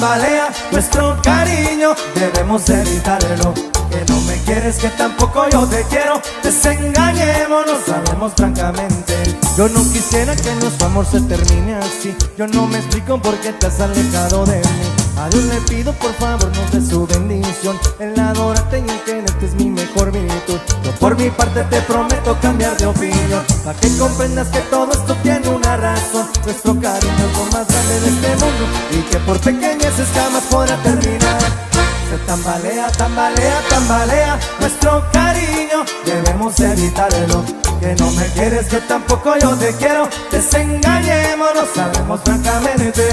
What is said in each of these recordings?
tambalea nuestro cariño, debemos evitarlo. Que no me quieres, que tampoco yo te quiero, desengañémonos, sabemos francamente. Yo no quisiera que nuestro amor se termine así. Yo no me explico por qué te has alejado de mí. A Dios le pido por favor nos dé su bendición. El adorarte y el quererte es mi mejor virtud. Yo por mi parte te prometo cambiar de opinión, para que comprendas que todo esto tiene una razón. Nuestro cariño es lo más grande de este mundo, y que por pequeñeces jamás podrá terminar. Se tambalea, tambalea, tambalea nuestro cariño, debemos evitarlo. Que no me quieres, que tampoco yo te quiero, desengañémonos, sabemos francamente.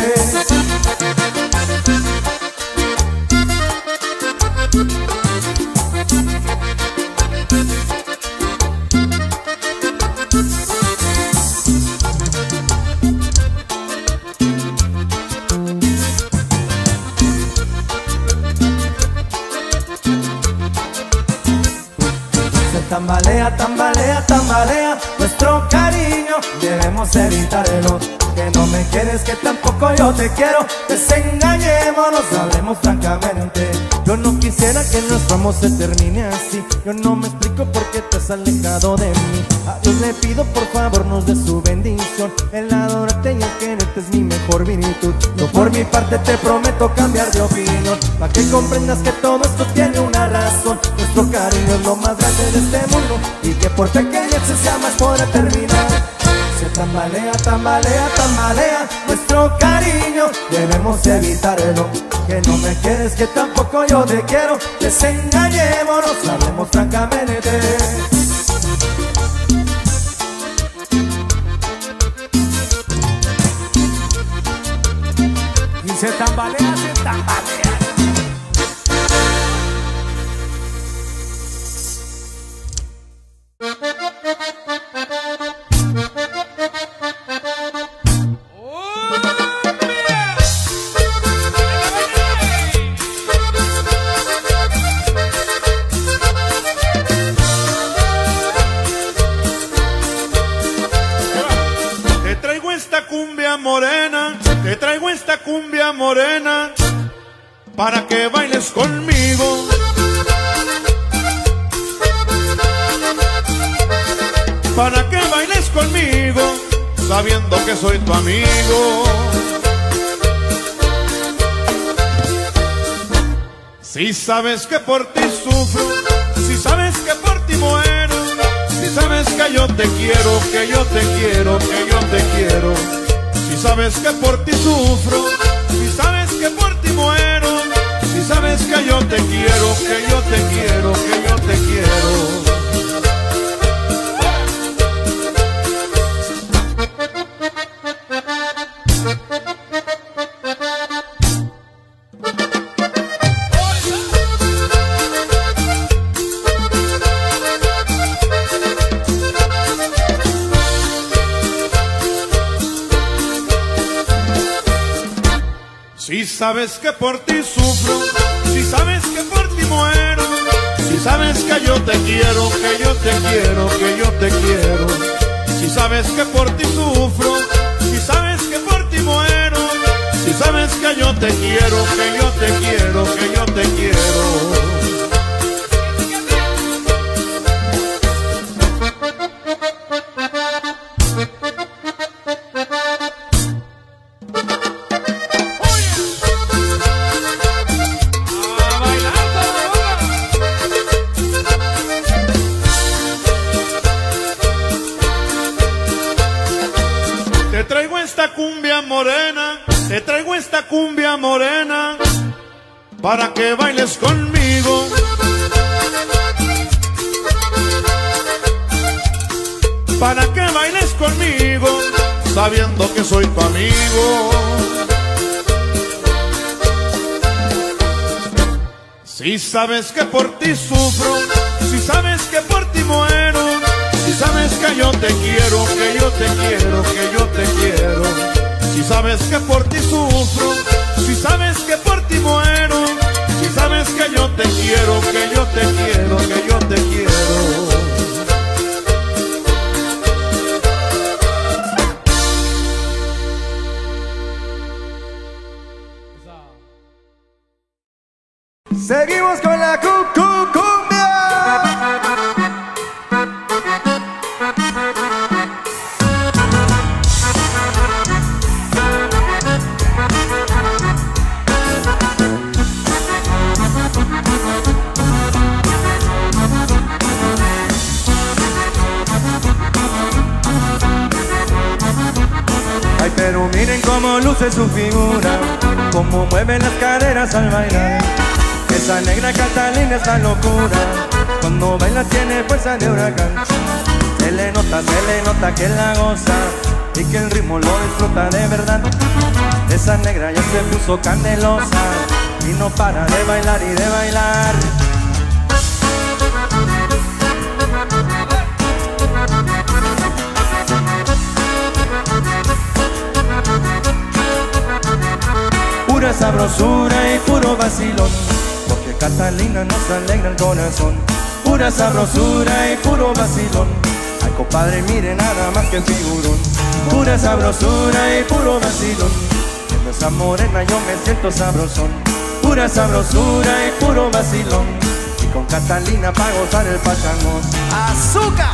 Tambalea, tambalea, tambalea nuestro cariño, debemos evitarlo. Que no me quieres, que tampoco yo te quiero, desengañémonos, hablemos francamente. Yo no quisiera que nuestro amor se termine así. Yo no me explico por qué te has alejado de mí. A Dios le pido por favor nos dé su bendición. El adorarte y el quererte es mi mejor virtud. Yo por mi parte te prometo cambiar de opinión, para que comprendas que todo esto tiene una razón. Nuestro cariño es lo más grande de este mundo, y que por pequeña se jamás podrá terminar. Se tambalea, tambalea, tambalea nuestro cariño, debemos evitarlo. Que no me quieres, que tampoco yo te quiero, desengañémonos, hablemos francamente. Y se tambalea, se tambalea. Te traigo esta cumbia morena para que bailes conmigo. Para que bailes conmigo, sabiendo que soy tu amigo. Si sabes que por ti sufro, si sabes que por ti muero, si sabes que yo te quiero, que yo te quiero, que yo te quiero. Si sabes que por ti sufro, si sabes que por ti muero, si sabes que yo te quiero, que yo te quiero, que yo te quiero. Si sabes que por ti sufro, si sabes que por ti muero, si sabes que yo te quiero, que yo te quiero, que yo te quiero. Si sabes que por ti sufro, si sabes que por ti muero, si sabes que yo te quiero, que yo te quiero, que yo te quiero. Te traigo esta cumbia morena para que bailes conmigo. Para que bailes conmigo, sabiendo que soy tu amigo. Si sabes que por ti sufro, si sabes que por ti muero, si sabes que yo te quiero, que yo te quiero, que yo te quiero. Si sabes que por ti sufro, si sabes que por ti muero, si sabes que yo te quiero, que yo te quiero, que yo te quiero. cómo luce su figura, cómo mueve las caderas al bailar. Esa negra Catalina es la locura, cuando baila tiene fuerza de huracán. Se le nota que la goza y que el ritmo lo disfruta de verdad. Esa negra ya se puso candelosa y no para de bailar y de bailar. Pura sabrosura y puro vacilón, porque Catalina nos alegra el corazón. Pura sabrosura y puro vacilón, ay compadre mire nada más que el figurón. Pura sabrosura y puro vacilón, viendo esa morena yo me siento sabrosón. Pura sabrosura y puro vacilón, y con Catalina pa' gozar el pachangón. ¡Azúcar!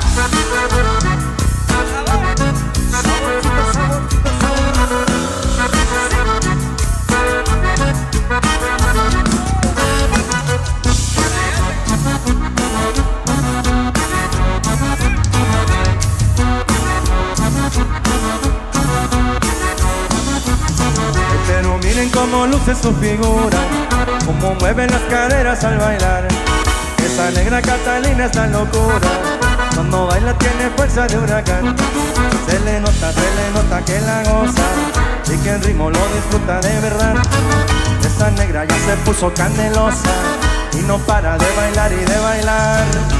Pero miren cómo luce su figura, cómo mueve las caderas al bailar. Esa negra Catalina es la locura, cuando baila tiene fuerza de huracán. Se le nota que la goza y que el ritmo lo disfruta de verdad. Esa negra ya se puso candelosa y no para de bailar y de bailar.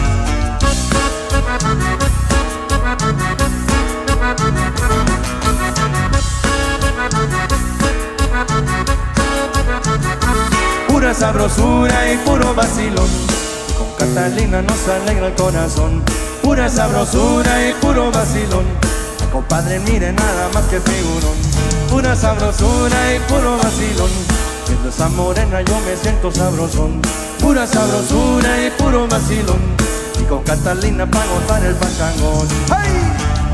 Pura sabrosura y puro vacilón, con Catalina nos alegra el corazón. Pura sabrosura y puro vacilón, compadre mire nada más que figurón. Pura sabrosura y puro vacilón, viendo esa morena yo me siento sabrosón. Pura sabrosura y puro vacilón, y con Catalina pa' gozar el pachangón. ¡Hey!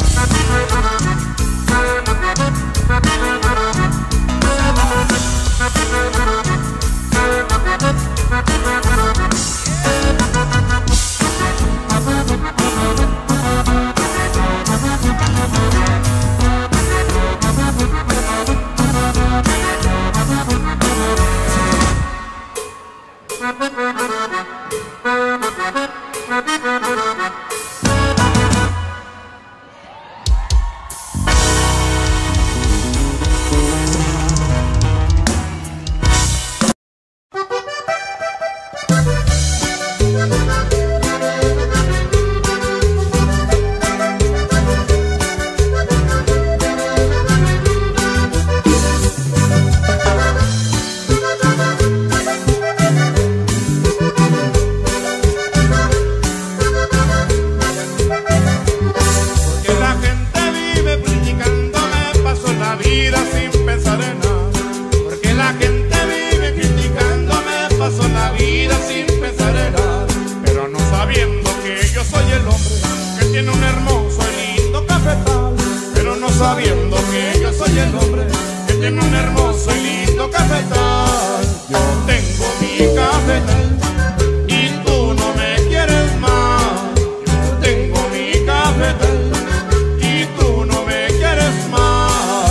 Sabiendo que yo soy el hombre que tiene un hermoso y lindo cafetal. Yo tengo mi cafetal y tú no me quieres más. Yo tengo mi cafetal y tú no me quieres más.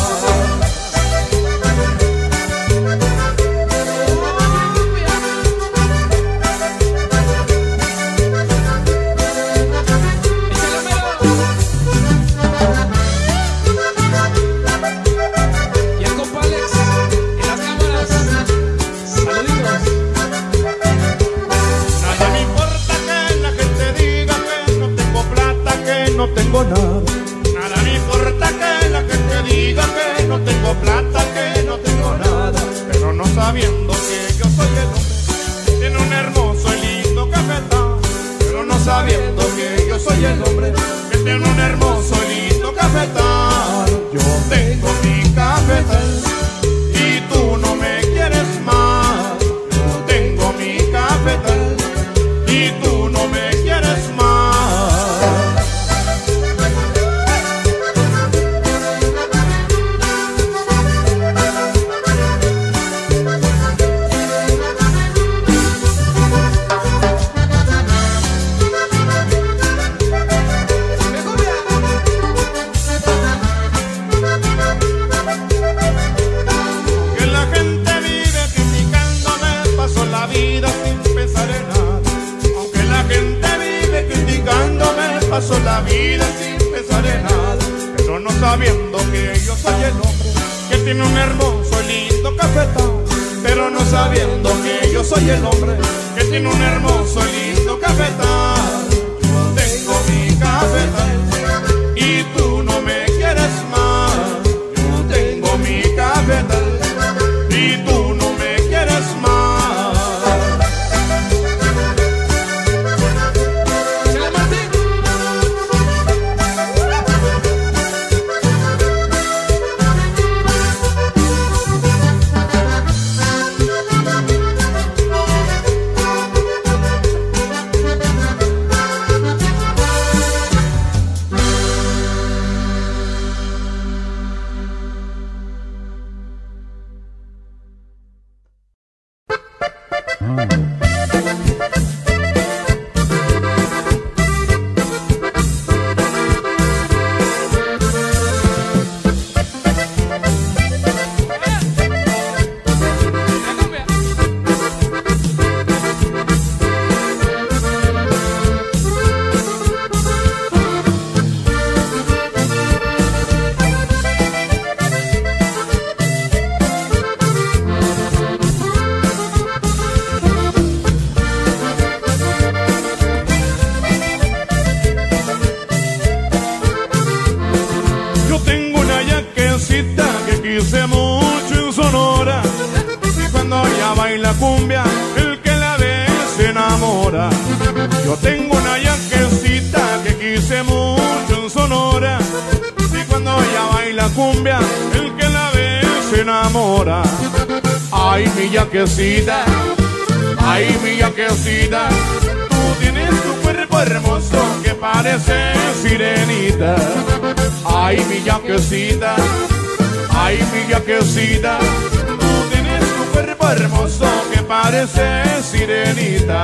No tengo nada. Nada me importa que la gente diga que no tengo plata, que no tengo nada. Pero no sabiendo que yo soy el hombre que tiene un hermoso y lindo cafetal. Pero no sabiendo que yo soy el hombre que tiene un hermoso y lindo cafetal. Yo tengo mi cafetal y tú no me quieres más. Yo tengo mi cafetal y tú no me quieres más. vida sin pensar en nada, pero no sabiendo que yo soy el hombre que tiene un hermoso y lindo cafetal, pero no sabiendo que yo soy el hombre que tiene un hermoso y lindo cafetal. Yo tengo mi cafetal y tú no me quieres más. Yo tengo mi cafetal y tú no me quieres más. Quise mucho en Sonora, y cuando ella baila cumbia, el que la ve se enamora. Yo tengo una yaquecita que quise mucho en Sonora, y cuando ella baila cumbia, el que la ve se enamora. Ay, mi yaquecita, ay, mi yaquecita, tú tienes tu cuerpo hermoso que parece sirenita. Ay, mi yaquecita, ay, mi yaquecita, tú tienes tu cuerpo hermoso que parece sirenita.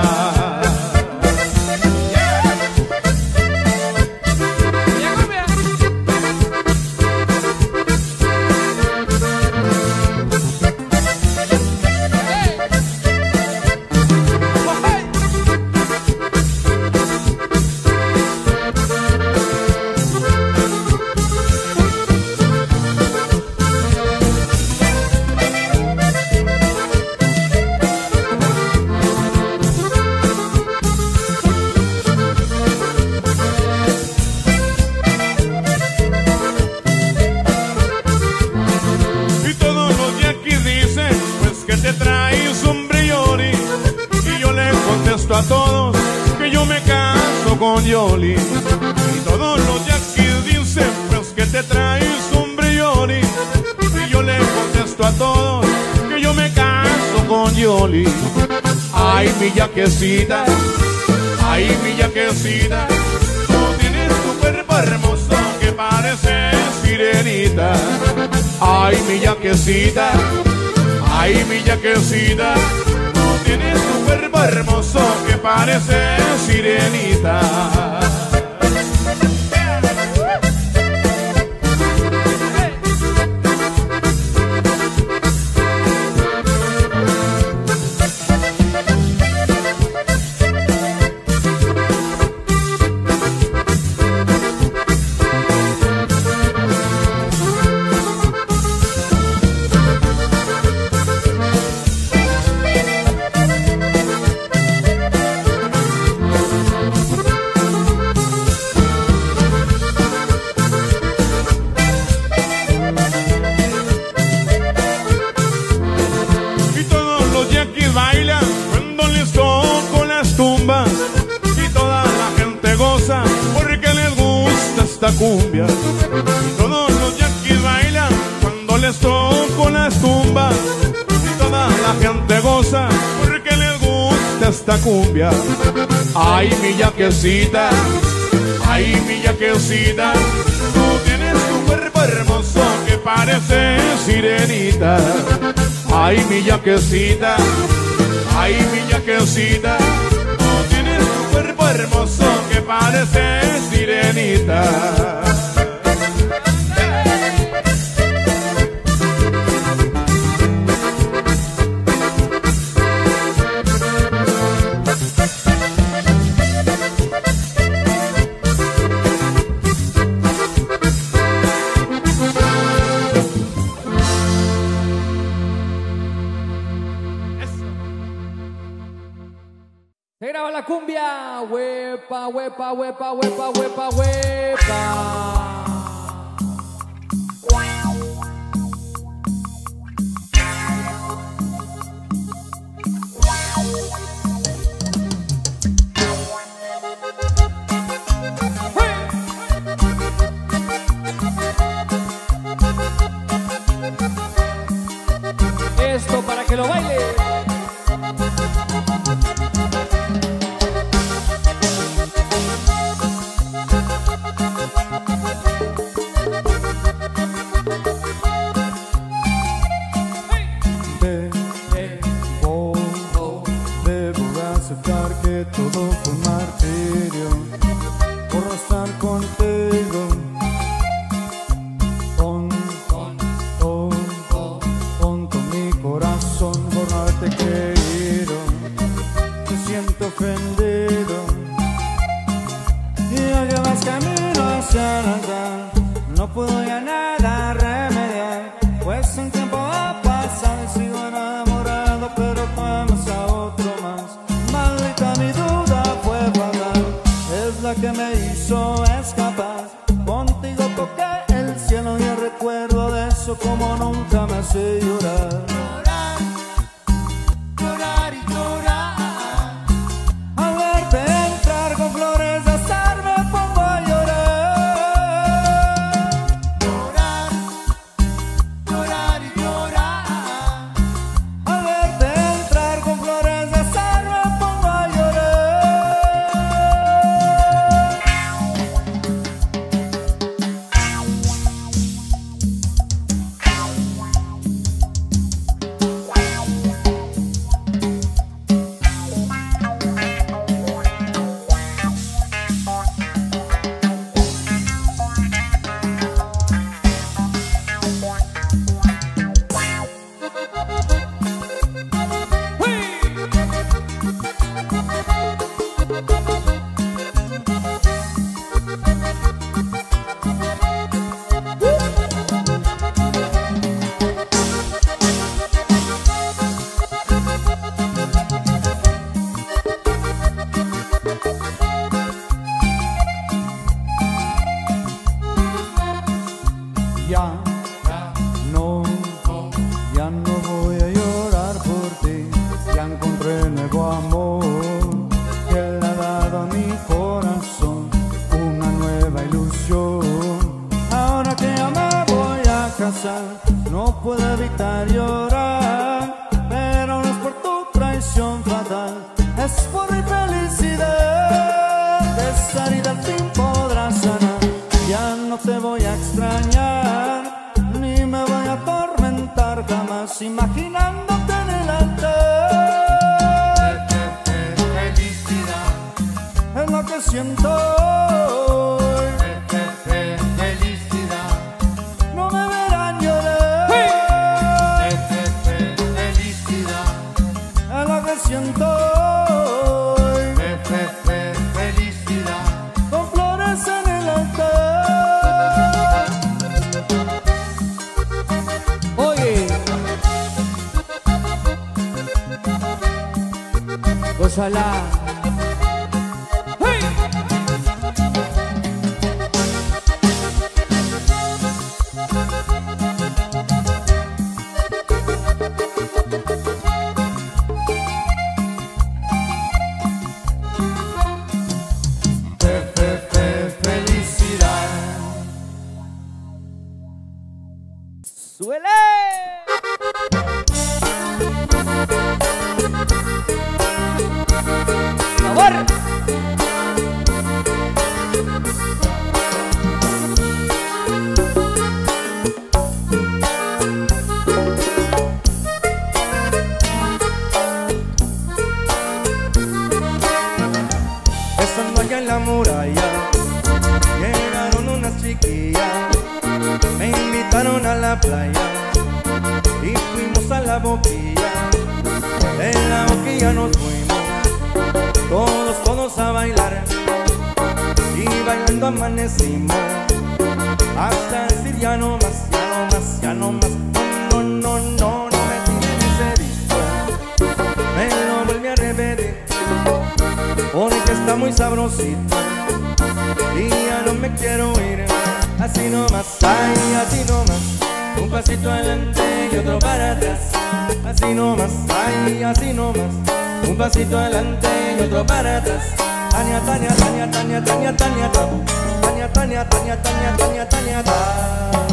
A todos que yo me caso con Yoli, y todos los yaquis dicen pues que te traes un brilloli, y yo le contesto a todos que yo me caso con Yoli. Ay, mi yaquecita, ay, mi yaquecita, tú tienes tu cuerpo hermoso que parece sirenita. Ay, mi yaquecita, ay, mi yaquecita, tienes tu cuerpo hermoso que parece sirenita. Esta cumbia, y todos los yaquis bailan cuando les toco las tumbas, y toda la gente goza porque les gusta esta cumbia. Ay, mi yaquecita, ay, mi yaquecita, tú tienes tu cuerpo hermoso que parece sirenita. Ay, mi yaquecita, ay, mi yaquecita, tú tienes tu cuerpo hermoso que parece sirenita. cumbia. Huepa, huepa, huepa, huepa, huepa, huepa. Esto para que lo baile. Debo aceptar que todo fue un martirio por estar contigo. Tonto mi corazón por no haberte querido. Me siento ofendido y ya llevas camino hacia nada. No puedo ya nada remediar, pues un tiempo ha pasado y sigo enamorado, pero tú amas a otro más. Maldita mi duda fue fatal, es la que me hizo escapar. Contigo toqué el cielo y el recuerdo de eso como nunca me hace llorar. Llorar, llorar y llorar. Al verte entrar con flores de azar me pongo a llorar. Llorar, llorar y llorar. Al verte entrar con flores de azar me pongo a llorar. Ya no voy a llorar por ti. Ya encontré nuevo amor que le ha dado a mi corazón una nueva ilusión. Ahora que ya me voy a casar, no puedo evitar llorar, pero no es por tu traición fatal, es por mi felicidad. De esta herida al fin podrás sanar. Ya no te voy a extrañar, ni me voy a atormentar jamás imaginándote en el altar. Felicidad Es lo que siento hoy. Felicidad No me verán llorar. Felicidad Es lo que siento hoy. Felicidad Con flores en el altar. Oye, gózala. ¡Hey! Felicidad. ¡Suele! ¡Sabor! Estando allá en la muralla, llegaron unas chiquillas, me invitaron a la playa y fuimos a la boquilla. De la boquilla nos fuimos, todos a bailar, y bailando amanecimos, hasta decir ya no más, ya no más, ya no más. No, no, no, no, no me tiren ese disco, me lo volví a repetir. está muy sabrosito y ya no me quiero ir. Así nomás, ay, así nomás, un pasito adelante y otro para atrás. Así nomás, ay, así nomás, un pasito adelante y otro para atrás. Tania, Tania, Tania, Tania, Tania, Tania, Tania, Tania, Tania, Tania, Tania, Tania, Tania.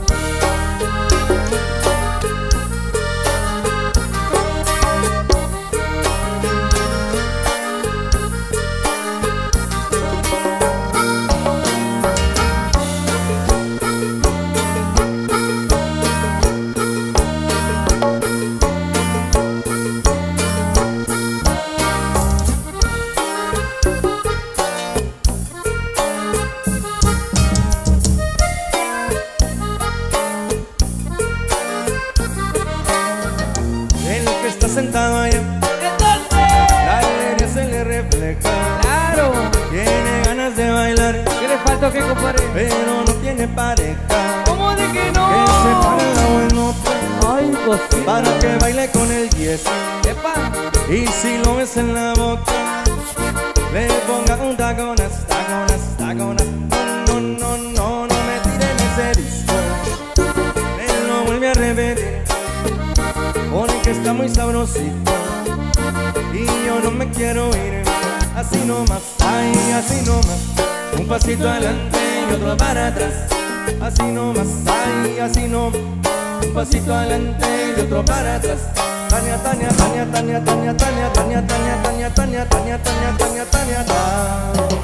Sentado allá, la alegría se le refleja. Claro. Tiene ganas de bailar, ¿Qué le falta que compare? pero no tiene pareja. ¿Cómo de que no? Que se pare la buenota Ay, cosita. para que baile con el 10. Epa. Y si lo ves en la boca, le ponga un taconas, taconas, taconas. No, no, no, no me tire en ese disco. Me lo vuelve a repetir, porque está muy sabrosito y yo no me quiero ir. Así nomás, ay, así nomás, un pasito adelante y otro para atrás. Así nomás, ay, así nomás, un pasito adelante y otro para atrás. Tania, Tania, Tania, Tania, Tania, Tania, Tania, Tania, Tania, Tania, Tania, Tania, Tania, Tania, Tania.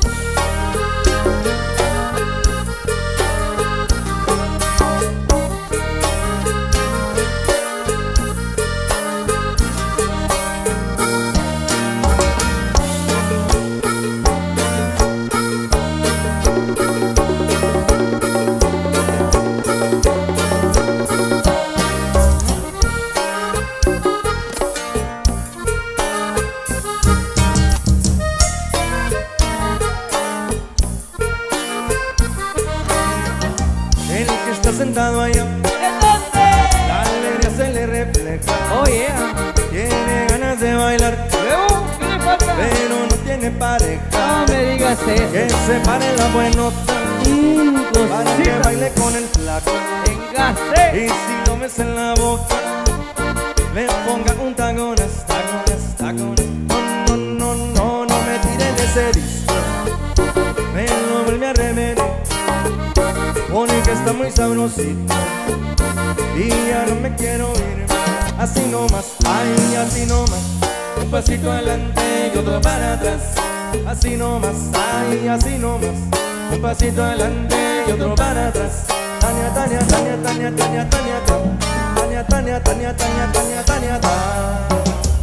Sentado allá, la alegría se le refleja. Oh yeah. Tiene ganas de bailar, Luego, ¿qué le falta? pero no tiene pareja. No me digas Que eso. se pare la buenota para que Cosita. baile con el flaco. Engase. Y si lo ves en la boca, le ponga un taconas, taconas, taconas. No, no, no, no, no me tire de ese disco. Me lo vuelve a remedir, porque está muy sabrosito y ya no me quiero ir. Así nomás, ay, así nomás, un pasito adelante y otro para atrás. Así nomás, ay, así nomás, un pasito adelante y otro para atrás. Tania, Tania, Tania, Tania, Tania, Tania, Tania, Tania, Tania, Tania, Tania, Tania, Tania.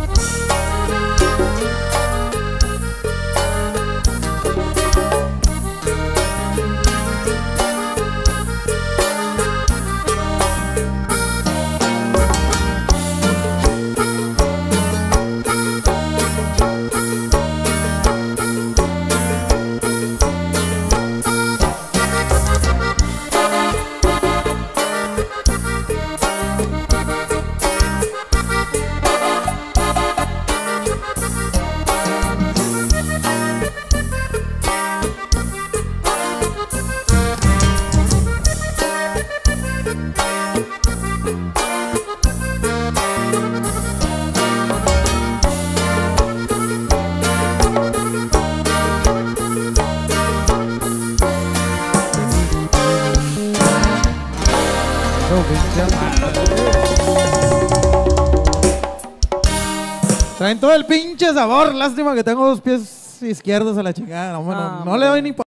Traen todo el pinche sabor. Lástima que tengo dos pies izquierdos a la chingada. No, bueno, no le doy ni por...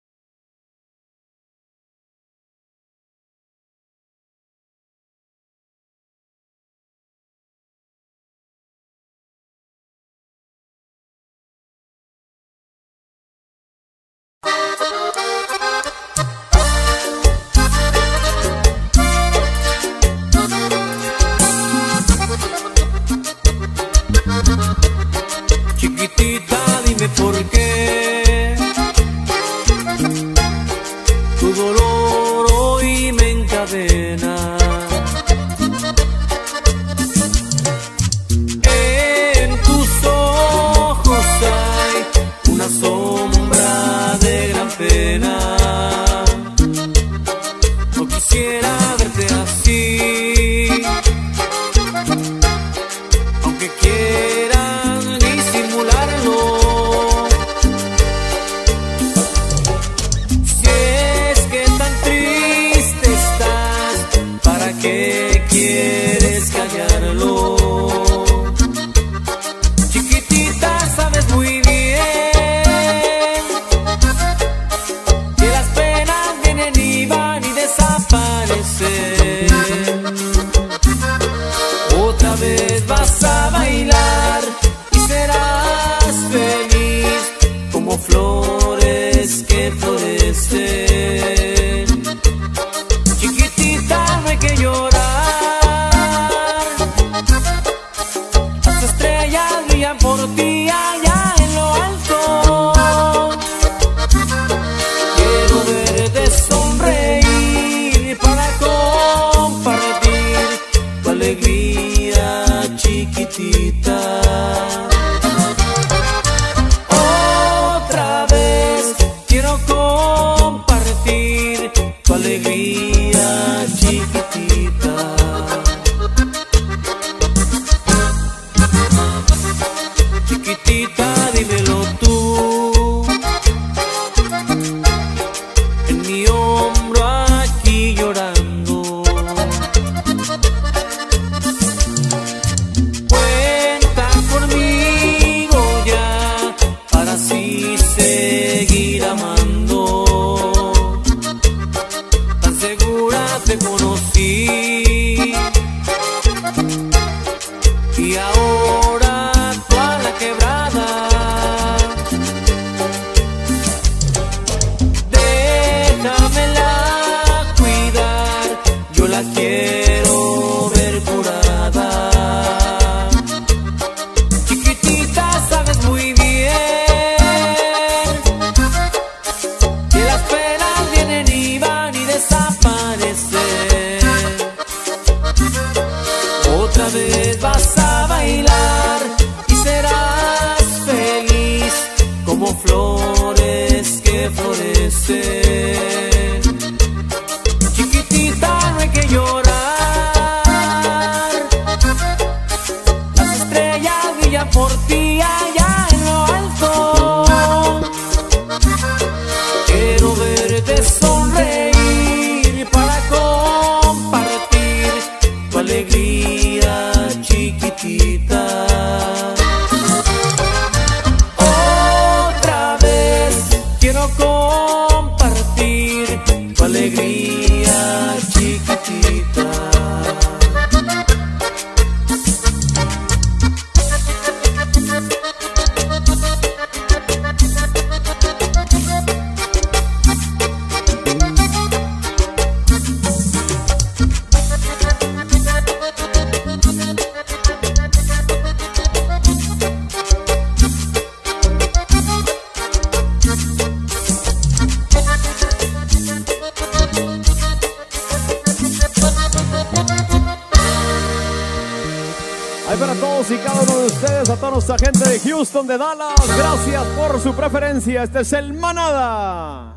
Chiquitita, dime por qué que florecen. Chiquitita, no hay que llorar, las estrellas brillan por ti allá en lo alto. Quiero verte sonreír para compartir tu alegría, chiquitita. Otra vez quiero compartir tu alegría, chiquitita. Chiquitita, dímelo tú, en mi hombro aquí llorando. Cuenta conmigo ya para así seguir amando. Tan segura te conocí y ahora toda la quebrada. Déjamela cuidar, yo la quiero ver curada. Chiquitita, sabes muy bien que las penas vienen y van y desaparecen. Otra vez vas a bailar y serás feliz como flores que florecen. Chiquitita, no hay que llorar, las estrellas brillan por ti allá en lo alto. Quiero verte sonreír para compartir tu alegría, chiquitita. Otra vez quiero compartir tu alegría, chiquitita. Ahí para todos y cada uno de ustedes, a toda nuestra gente de Houston, de Dallas, gracias por su preferencia. Este es el Manada.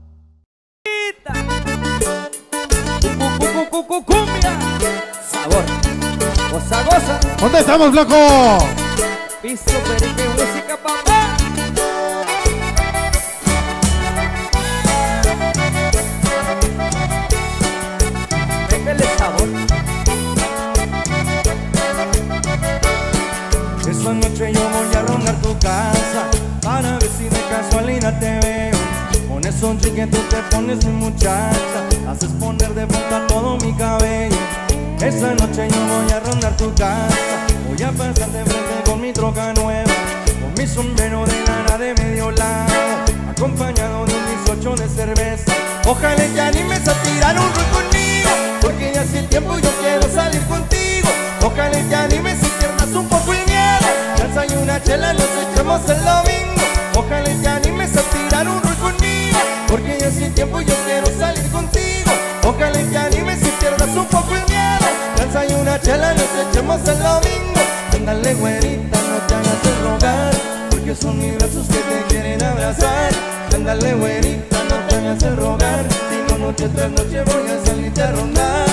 Cumbia, sabor, goza, goza. ¿Dónde estamos, flaco? Piso, perique, música, papá. Métele sabor. Esta noche yo voy a rondar tu casa para ver si de casualidad te veo. Con esos jeans que tú te pones, mi muchacha, haces poner de vuelta todo mi cabello. Esta noche yo voy a rondar tu casa, voy a pasar de frente con mi troca nueva, con mi sombrero de lana de medio lado, acompañado de un 18 de cerveza. Ojalá te animes a tirar un rol conmigo, porque ya hace tiempo yo quiero salir contigo. Ojalá te animes y pierdas un poco el miedo, lanza y una chela, nos echamos el domingo. Ojalá te animes a tirar un rol conmigo, porque ya hace tiempo yo quiero salir contigo. Ojalá te animes y pierdas un poco el miedo, lanza y una chela, nos echemos el domingo. Ándale, güerita, no te hagas el rogar, porque son mis brazos que te quieren abrazar. Ándale, güerita, no te hagas el rogar, si no noche tras noche voy a salirte a rondar.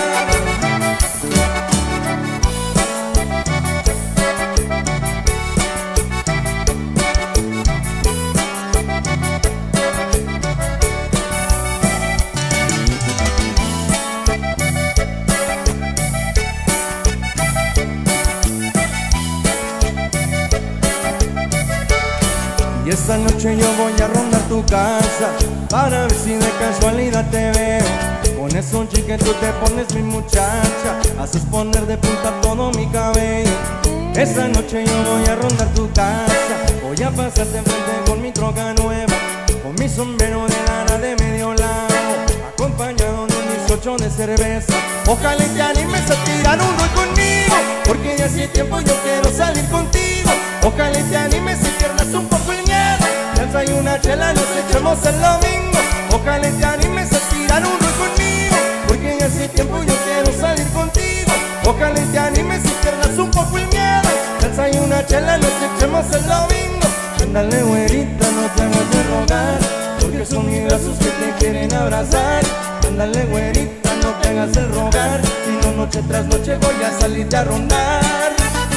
Y esta noche yo voy a rondar tu casa para ver si de casualidad te veo. Con esos jeans que tú te pones, mi muchacha, haces poner de punta todo mi cabello. Esta noche yo voy a rondar tu casa, voy a pasarte enfrente con mi troca nueva, con mi sombrero de lana de medio lado, acompañado de un 18 de cerveza. Ojalá y te animes a tirar un rol conmigo, porque ya hace tiempo yo quiero salir contigo. Ojalá y te animes y pierdas un poco el miedo, lanza y una chela nos echamos el domingo. Ojalá y te animes a tirar un rol conmigo, porque ya hace tiempo yo quiero salir contigo. Ojalá y te animes y pierdas un poco el miedo, lanza y una chela nos echemos el domingo. Ándale güerita, no te hagas de rogar, porque son mis brazos que te quieren abrazar. Ándale güerita, no te hagas el rogar, si no noche tras noche voy a salirte a rondar.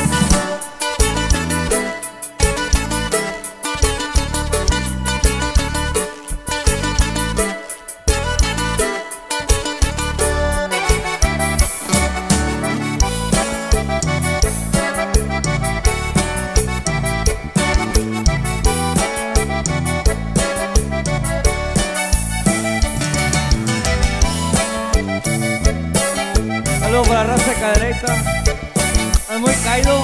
Saludos para la raza de Cadereyta. Es muy caído.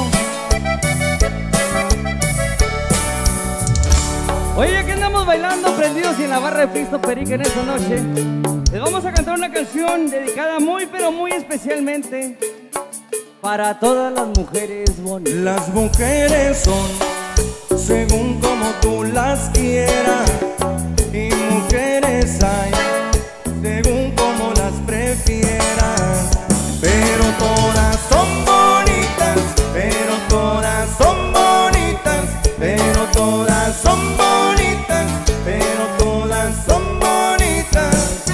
Oye, aquí andamos bailando, prendidos y en la barra de Pisto Perique en esta noche. Les vamos a cantar una canción dedicada muy, pero muy especialmente para todas las mujeres bonitas. Las mujeres son según como tú las quieras, y mujeres hay según como las prefieras. Pero todas son bonitas, pero todas son bonitas, pero todas son bonitas, pero todas son bonitas.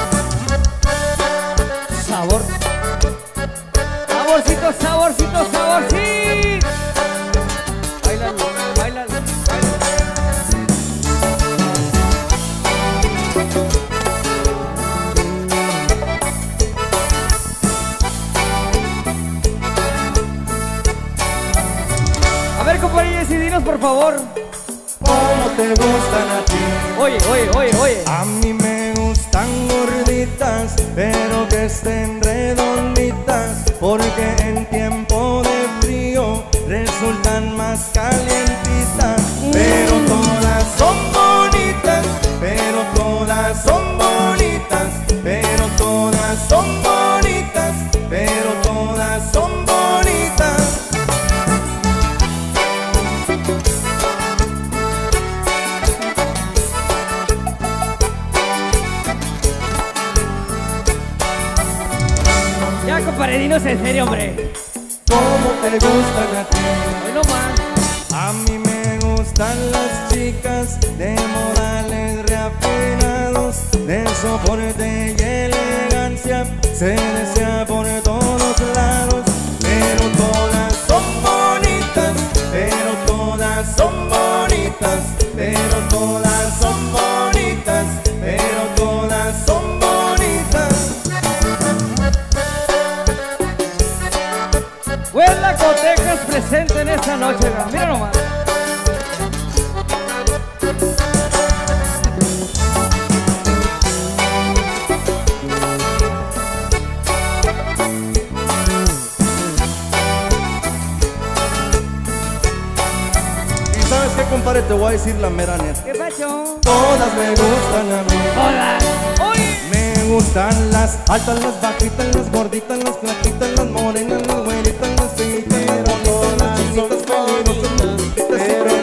Sabor. Saborcito, saborcito, saborcito. Bailalo, bailalo, bailalo. A ver, compañeros, y dinos por favor. ¿Cómo te gustan a ti? Oye, oye, oye, oye. A mí me gustan gorditas, pero que estén redonditas, porque en tiempo de frío resultan más calientitas. Pero todas son bonitas, pero todas son bonitas, pero todas son bonitas, pero todas son bonitas. Ya, compadre, dinos en serio, hombre. ¿Cómo te gustan a ti? Hoy no más. A mí me gustan las chicas de modales reafinados, de soporte y elegancia, se desea por todos lados. Pero todas son bonitas, pero todas son bonitas, pero todas son bonitas, pero todas son bonitas. Huela Cotecas presente en esta noche, mira nomás. Y sabes qué, compadre, te voy a decir la mera neta. ¿Qué pacho? Todas me gustan a mí. Hola. Oye. Me gustan las altas, las bajitas, las gorditas, las flaquitas, las morenas, las güeritas, las feitas, las bonitas, las chinitas, pero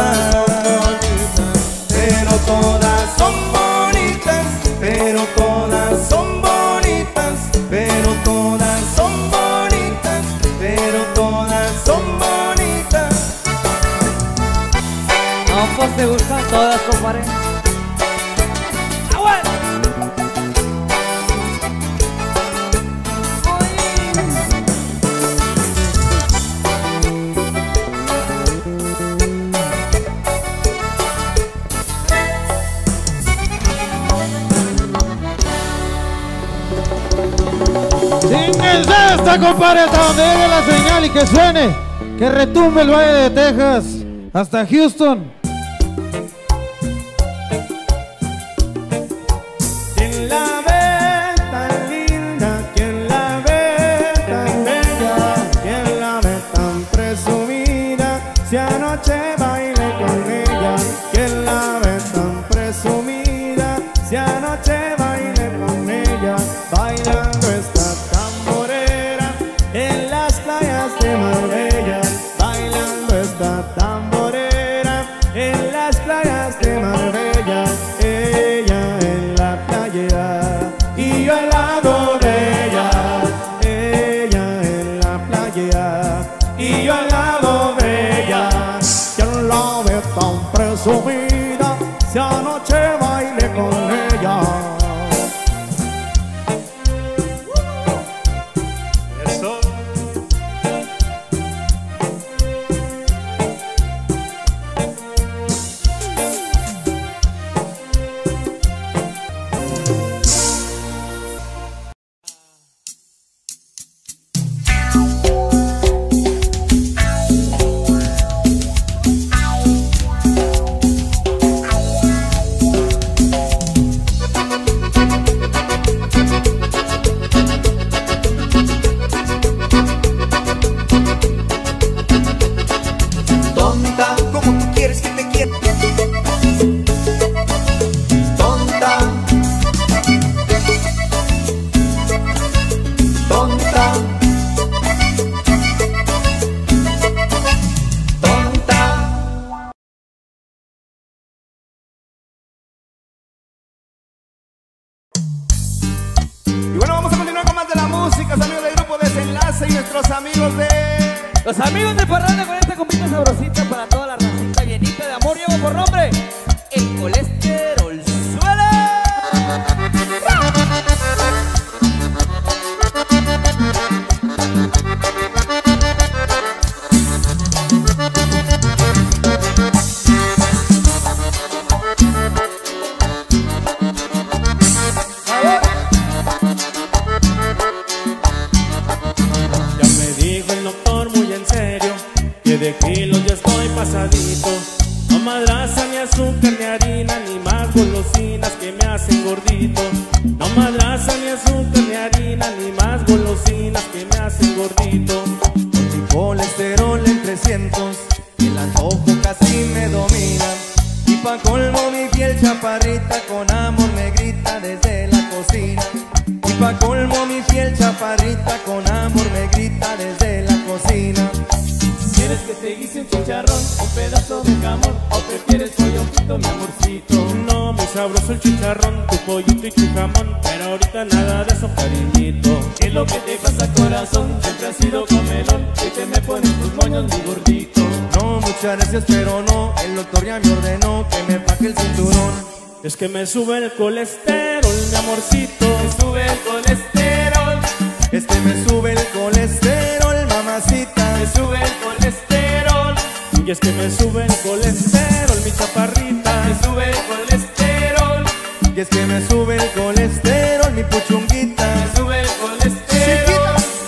todas son bonitas, pero todas son bonitas, pero todas son bonitas, pero todas son bonitas. No, pues te gustan todas, compadre. ¡Agua! ¡Chinguense esta, compadre! Hasta donde llegue la señal y que suene, que retumbe el Valle de Texas hasta Houston. ¿Quién la ve tan linda? ¿Quién la ve tan bella? ¿Quién la ve tan presumida? Si anoche bailé con ella. ¿Quién la ve tan presumida? si anoche bailé con ella, bailando esta tamborera en las playas de Marbella, bailando esta tamborera en las playas de Marbella. Ella en la playa y yo al lado de ella, ella en la playa y yo al lado de ella. ¿Quién la ve tan presumida si anoche bailé con ella? Eso. Tonta, como tú quieres que te quiera. Tonta, tonta, tonta. Y bueno, vamos a continuar con más de la música, los amigos del grupo Desenlace y nuestros amigos de... Los amigos de Parranda con esta compita sabrosita para toda la racita llenita de amor. Llevo por nombre el colesterol. ¡Suele! Ya me dijo el doctor muy en serio que de kilos ya estoy pasadito. No madraza ni azúcar ni harina ni más golosinas que me hacen gordito. No madraza ni azúcar ni harina ni más golosinas que me hacen gordito. Con mi colesterol en 300 el antojo casi me domina. Y pa' colmo mi piel chaparrita con amor me grita desde la cocina. Y pa' colmo mi piel chaparrita con amor me grita desde la cocina. ¿Quieres que te guise un chicharrón, un pedazo de jamón o prefieres pollo frito, mi amorcito? No, muy sabroso el chicharrón, tu pollito y tu jamón, pero ahorita nada de eso, cariñito. ¿Qué es lo que te pasa, corazón? Siempre has sido comelón y te me pones tus moños, mi gordito. No, muchas gracias, pero no, el doctor ya me ordenó que me pague el cinturón. Es que me sube el colesterol, mi amorcito. Me sube el colesterol, Es que me sube el colesterol, mamacita. me sube el colesterol, Y es que me sube el colesterol, mi chaparrita. me sube el colesterol, Y es que me sube el colesterol, mi puchunguita. me sube el colesterol.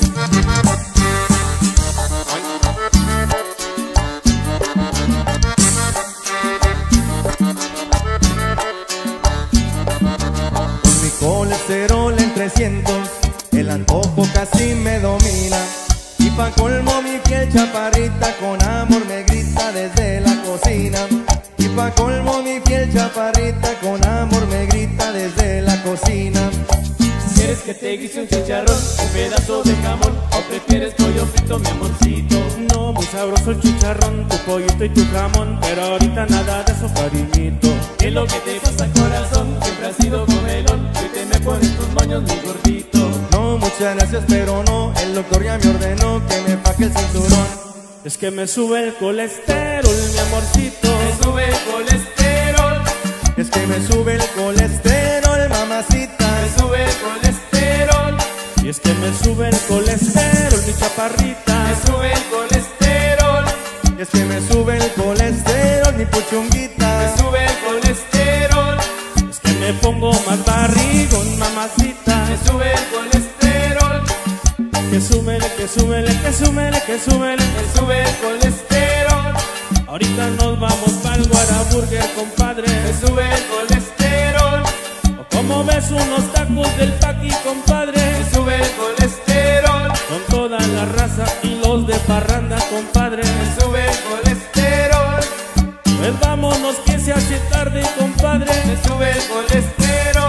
Con mi colesterol en 300 el antojo casi me domina. Y pa' colmo mi piel chaparrita con amor me grita desde la cocina. Y pa' colmo mi piel chaparrita con amor me grita desde la cocina. ¿Quieres que te guise un chicharrón, un pedazo de jamón o prefieres pollo frito, mi amorcito? No, muy sabroso el chicharrón, tu pollito y tu jamón, pero ahorita nada de eso, cariñito. ¿Qué es lo que te pasa, corazón? Siempre has sido comelón y te me pones tus moños, mi gordito. No, muchas gracias, pero no, el doctor ya me ordenó que me pague el cinturón. Es que me sube el colesterol, mi amorcito. Me sube el colesterol, Es que me sube el colesterol, mamacita. me sube el colesterol, Y es que me sube el colesterol, mi chaparrita. me sube el colesterol, Y es que me sube el colesterol, mi puchunguita. me sube el colesterol, Es que me pongo más barrigón, mamacita. me sube el colesterol, Que súmele, que súmele, que súmele, que súmele. me sube el colesterol, Ahorita nos vamos pa'l Guaraburger, compadre. me sube el colesterol, O como ves unos tacos del Paqui, compadre. me sube el colesterol, Con toda la raza y los de Parranda, compadre. me sube el colesterol, Pues vámonos que se hace tarde, compadre. me sube el colesterol.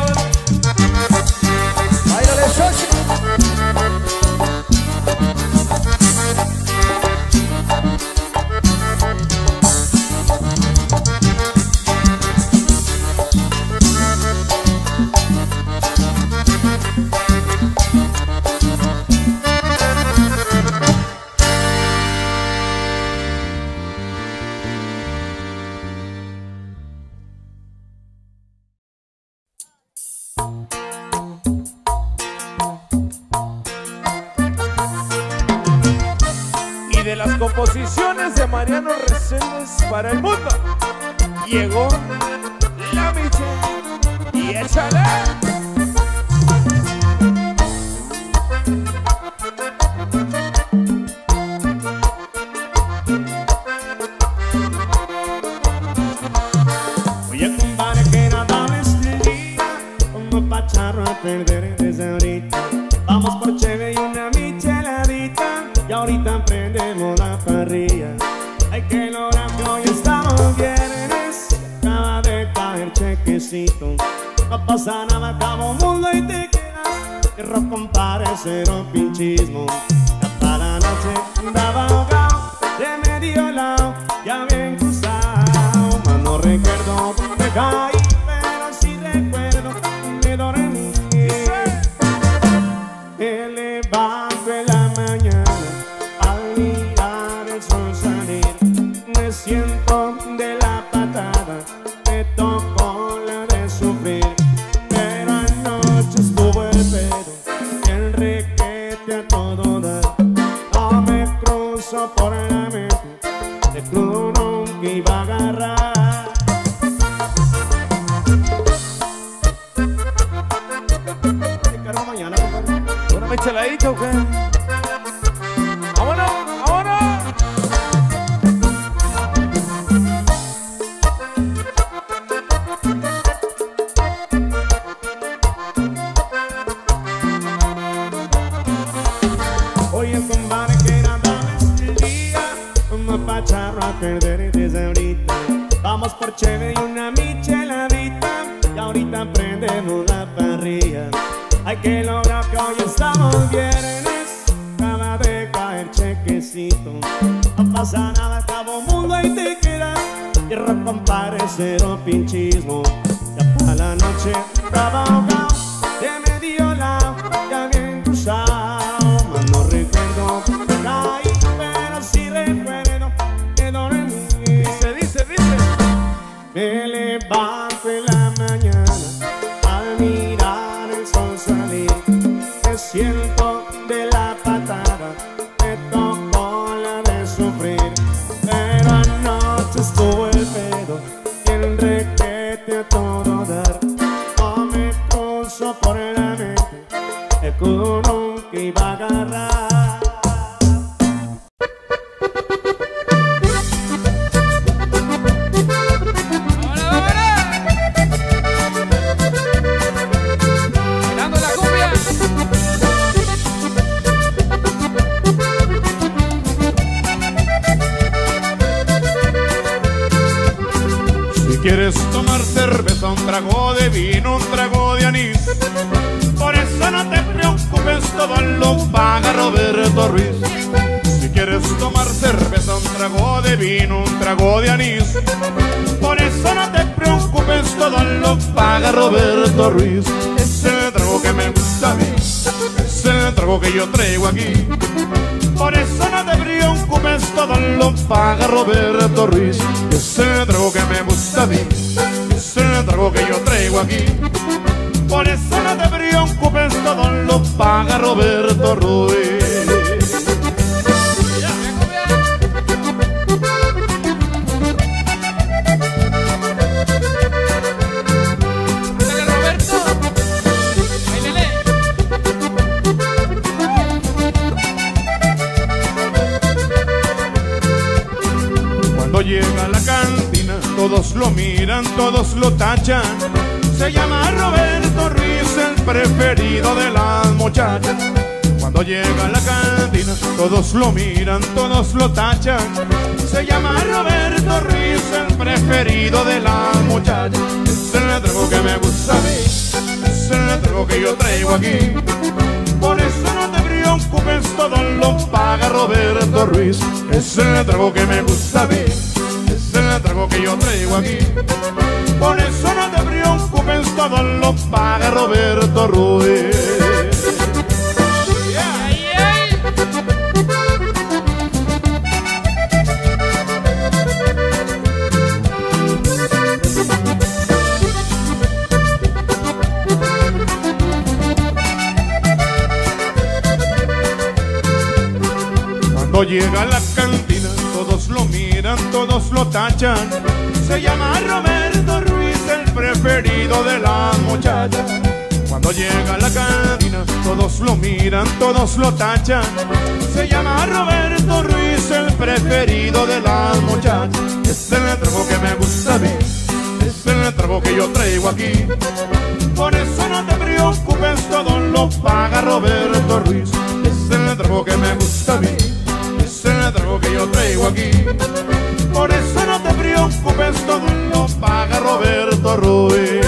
composiciones de Mariano Reséndez para el mundo. Llegó la Miche y échale. Oye, compadre, que nada me día como pacharro a perder desde ahorita. Vamos por cheve y una micheladita y ahorita prendemos la parrilla. Hay que lograr que hoy estamos viernes, acaba de caer chequecito. No pasa nada, acabo mundo y te quedas. Que rock compare cero pinchismo. Ya para la noche andaba ahogado de medio lado, ya bien cruzado. Mas no recuerdo dónde caí, pero sí recuerdo que dormí. Me levanto en la mañana al mirar el sol salir. Me siento de la patada, me tocó la de sufrir. Pero anoche estuvo el pedo, el requete a todo dar. No me cruzo por la mente de crudo que iba a agarrar. ¿Qué cargo mañana, compadre? ¿Una micheladita o qué? ¡Vámonos! ¡Vámonos! Oye, compadre, que nada me día como pacharro a perder desde ahorita. Vamos por cheve y una micheladita y ahorita prendemos la parrilla. Hay que lograr que hoy estamos viernes, acaba de caer chequecito. No pasa nada, acabo mundo y te quedas. Y rock compare cero pinchismo. Ya para la noche estaba ahogado de medio lado, ya bien cruzado. Mas no recuerdo dónde caí, pero sí recuerdo que dormí. Dice. Me levanto en la mañana al mirar el sol salir. Me siento de la patada, me tocó la de sufrir. Pero anoche estuvo el pedo y el requete a todo dar. No me cruzo por la mente el culo que iba a agarrar. Bailando la cumbia. Si quieres tomar cerveza, un trago de vino, un trago de anís. Por eso no te preocupes, todo lo paga Roberto Ruiz. Si quieres tomar cerveza, un trago de vino, un trago de anís. Por eso no te preocupes, todo lo paga Roberto Ruiz. Es el trago que me gusta a mí, es el trago que yo traigo aquí. Por eso no te preocupes, todo lo paga Roberto Ruiz. Es el trago que me gusta a mí, es el trago que yo traigo aquí. Por eso no te preocupes, todo lo paga Roberto Ruiz. Dale, Roberto. Bailele. Cuando llega a la cantina, todos lo miran, todos lo tachan. Se llama Roberto Ruiz, el preferido de las muchachas. Cuando llega a la cantina, todos lo miran, todos lo tachan. Se llama Roberto Ruiz, el preferido de las muchachas. Es el trago que me gusta a mí, es el trago que yo traigo aquí. Por eso no te preocupes, todo lo paga Roberto Ruiz. Es el trago que me gusta a mí, es el trago que yo traigo aquí. Por eso no te preocupes, todo lo paga Roberto Ruiz. Cuando llega a la cantina, lo miran, todos lo tachan. Se llama Roberto Ruiz, el preferido de las muchachas. Cuando llega a la cabina, todos lo miran, todos lo tachan. Se llama Roberto Ruiz, el preferido de las muchachas. Es el trago que me gusta a mí, es el trago que yo traigo aquí. Por eso no te preocupes, todo lo paga Roberto Ruiz. Es el trago que me gusta a mí, es el trago que yo traigo aquí. Por eso no te preocupes, todo lo paga Roberto Ruiz.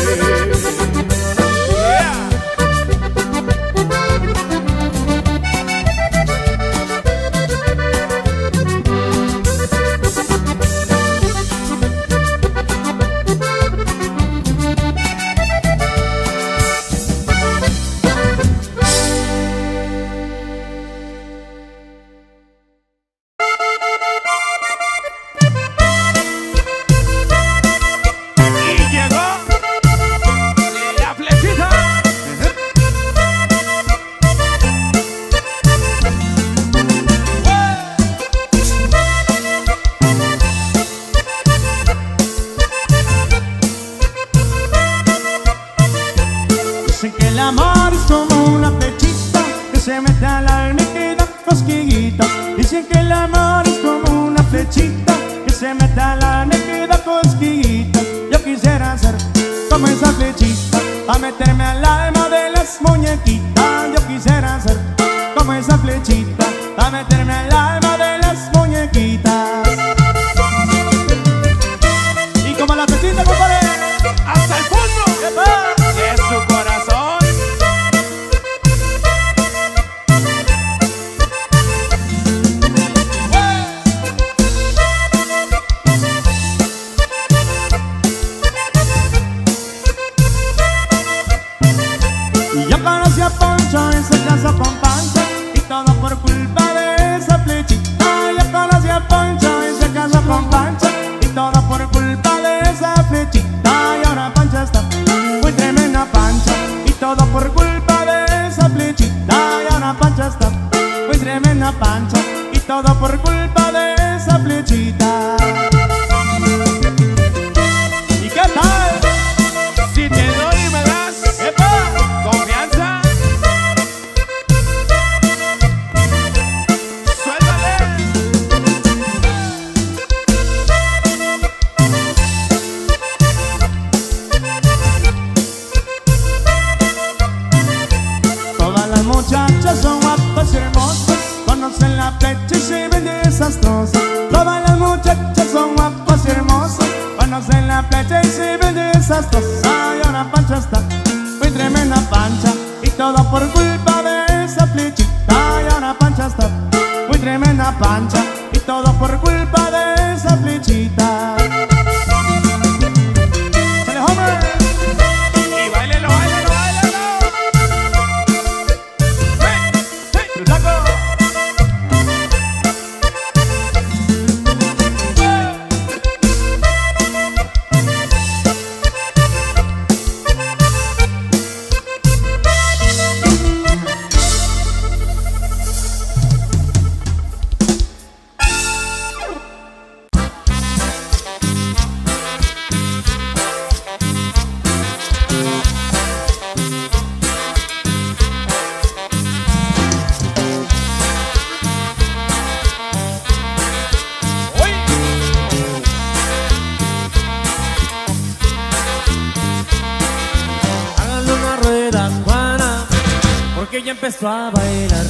Empezó a bailar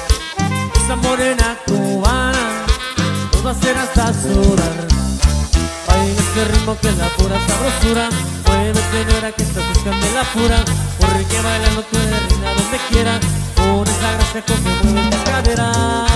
esa morena cubana, todo hacer hasta sudar. Baila este ritmo que es la pura sabrosura. Muévete, nena, que estás buscando la pura, porque bailando tú eres reina donde quiera. Con esa gracia con que mueves tus caderas.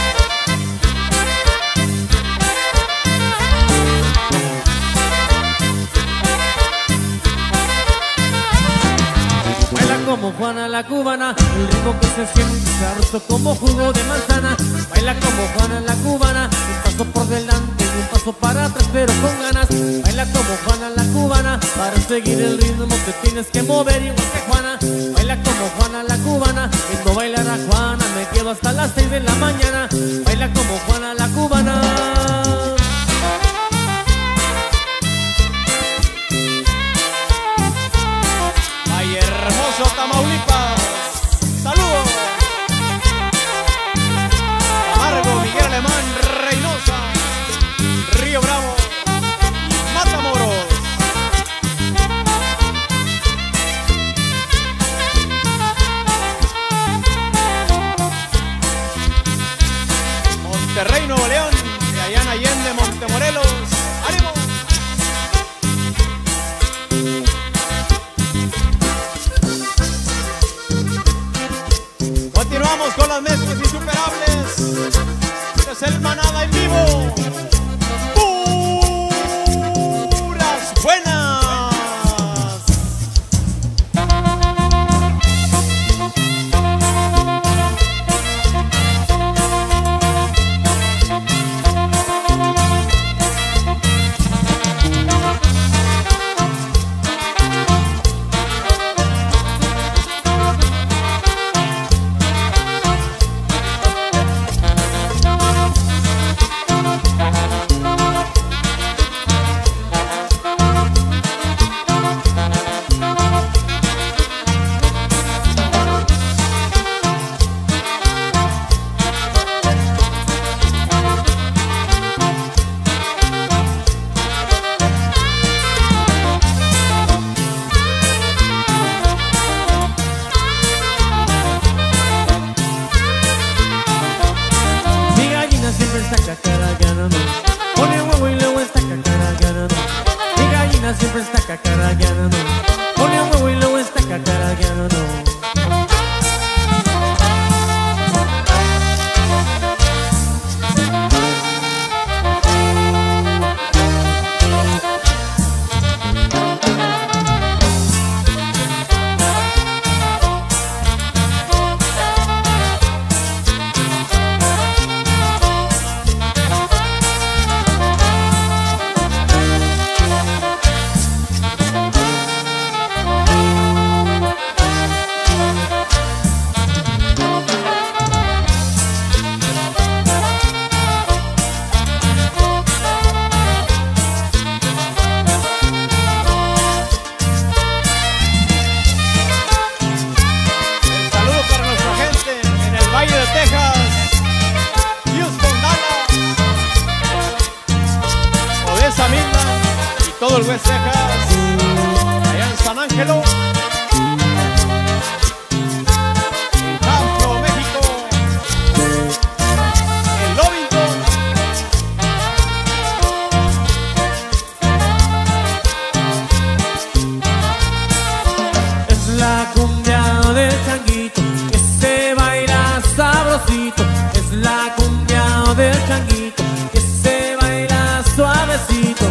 Como Juana la cubana, el ritmo que se siente sabroso como jugo de manzana. Baila como Juana la cubana, un paso por delante y un paso para atrás, pero con ganas. Baila como Juana la cubana, para seguir el ritmo te tienes que mover igual que Juana. Baila como Juana la cubana, viendo bailar a Juana me quedo hasta las 6 de la mañana. Baila como Juana la cubana. Paraíso, Tamaulipas. Saludos. Camargo, Miguel Alemán, Reynosa, Río Bravo y Matamoros. Monterrey, Nuevo León, y allá en Allende, Montemorelos. ¡Ánimo! Continuamos con las mezclas insuperables. Este es el Manada en vivo. Puras buenas. Siempre está cacaragueando, pone un huevo y luego está cacaragueando. Todo el West Texas, allá en San Ángelo, en Campo, México, en Lovington. Es la cumbia del changuito que se baila sabrosito. Es la cumbia del changuito que se baila suavecito.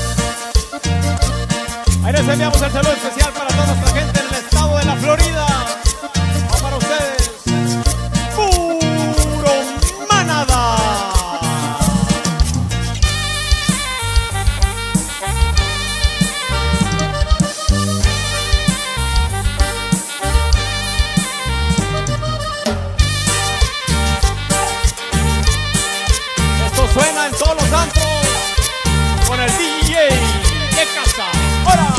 Ahí les enviamos el saludo especial para toda nuestra gente en el estado de la Florida. Va para ustedes, Puro Manada. Esto suena en todos los antros con el DJ de casa. ¡Hora!